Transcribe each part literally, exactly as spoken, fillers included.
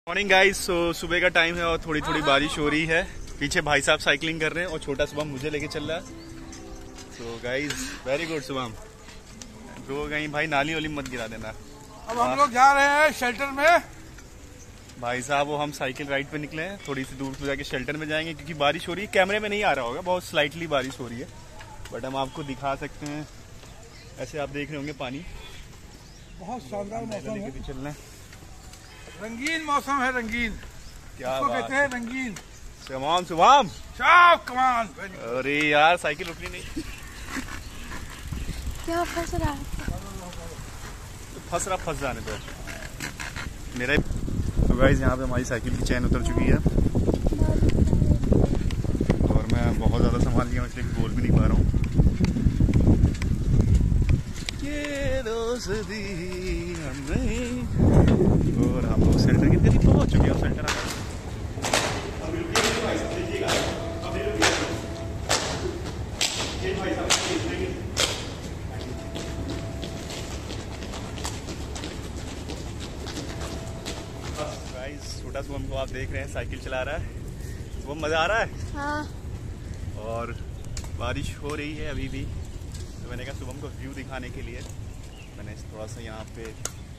Morning guys. सो सुबह का time है और थोड़ी थोड़ी बारिश हो रही है। पीछे भाई साहब साइकिलिंग कर रहे हैं और छोटा शुभम मुझे लेके चल रहा है। So guys very good Shubham. तो कहीं भाई नाली वाली मत गिरा देना। अब हम लोग जा रहे हैं शेल्टर में। भाई साहब वो हम साइकिल राइड पे निकले हैं, थोड़ी सी दूर तो जाके शेल्टर में जाएंगे क्योंकि बारिश हो रही है। कैमरे में नहीं आ रहा होगा, बहुत स्लाइटली बारिश हो रही है, बट हम आपको दिखा सकते हैं। ऐसे आप देख रहे होंगे पानी, बहुत शानदार मौसम है, चल रहे हैं। रंगीन मौसम है, रंगीन क्या बात कहते हैं, रंगीन। शुभम शुभम शाबाश, कमान। अरे यार साइकिल रुकनी नहीं। क्या फंस रहा है? फंस रहा फंस जाने दो मेरा। तो गाइस यहाँ पे हमारी साइकिल की चैन उतर चुकी है और मैं बहुत ज़्यादा संभाल लिया हूँ, इसलिए बोल भी नहीं पा रहा हूँ। ये दोस्ती हम नहीं। और हम लोग सेंटर के करीब पहुँच चुके हैं। सेंटर छोटा शुभम को आप देख रहे हैं साइकिल चला रहा है। वो मजा आ रहा है। हाँ। और बारिश हो रही है अभी भी, तो मैंने कहा शुभम को व्यू दिखाने के लिए मैंने थोड़ा सा यहाँ पे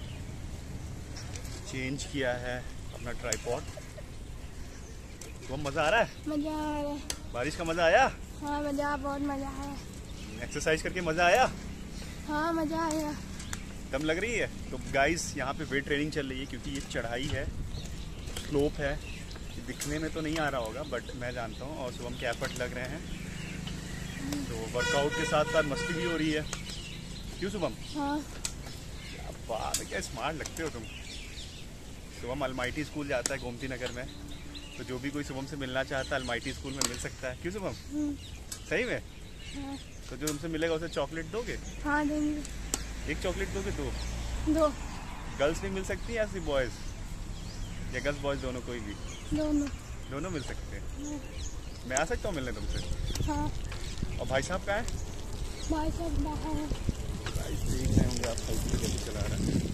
चेंज किया है अपना ट्राइपॉड। शुभम मजा आ रहा है? मजा आ रहा है। बारिश का मजा आया? हाँ मजा, बहुत मजा आया। एक्सरसाइज करके मजा आया? हाँ मजा आया। दम लग रही है? तो गाइस यहाँ पे वेट ट्रेनिंग चल रही है क्योंकि ये चढ़ाई है, स्लोप है। दिखने में तो नहीं आ रहा होगा बट मैं जानता हूँ, और शुभम के एफर्ट लग रहे हैं। तो वर्कआउट के साथ साथ मस्ती भी हो रही है। क्यों शुभम? हाँ। क्या बात है, क्या स्मार्ट लगते हो तुम। शुभम अलमाइटी स्कूल जाता है गोमती नगर में, तो जो भी कोई शुभम से मिलना चाहता है अलमाइटी स्कूल में मिल सकता है। क्यों शुभम? सही में? हाँ। तो जो तुमसे मिलेगा उसे चॉकलेट दोगे? हाँ देंगे। एक चॉकलेट दोगे? दो दो। गर्ल्स नहीं मिल सकती या सिर्फ बॉयज, या गर्ल्स बॉयज दोनों? कोई भी? दोनों। दोनों मिल सकते हैं। मैं आ सकता हूँ मिलने तुमसे? हाँ। और भाई साहब कहाँ है? भाई साहब बाहर है। भाई देख रहे होंगे आप साइकिल कैसे चला रहा है।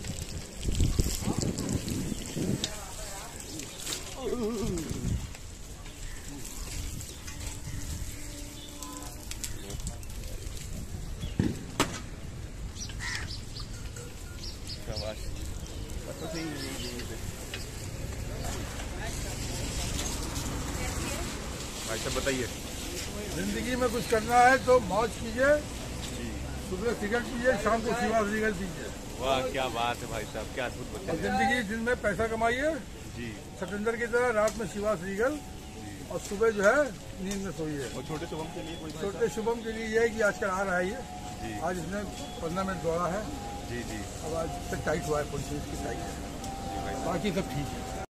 शाबाश। तो सही भाई साहब बताइए। जिंदगी में कुछ करना है तो मौज कीजिए, सुबह सिगरेट पीजिए, शाम को शिवा सिगरेट पीजिए। वाह क्या बात है भाई साहब, क्या अद्भुत और बताइए। जिंदगी दिन में पैसा कमाइए जी। सतेंद्र की तरह, रात में शिवा सीगल, और सुबह जो है नींद में सोइए। और छोटे शुभम के लिए कोई भाई छोटे शुभम के लिए ये है कि आजकल आ रहा है ये, जी आज इसने पंद्रह मिनट दौड़ा है। जी जी अब आज तक टाइट हुआ है, पुलिस की टाइट है, बाकी सब ठीक है।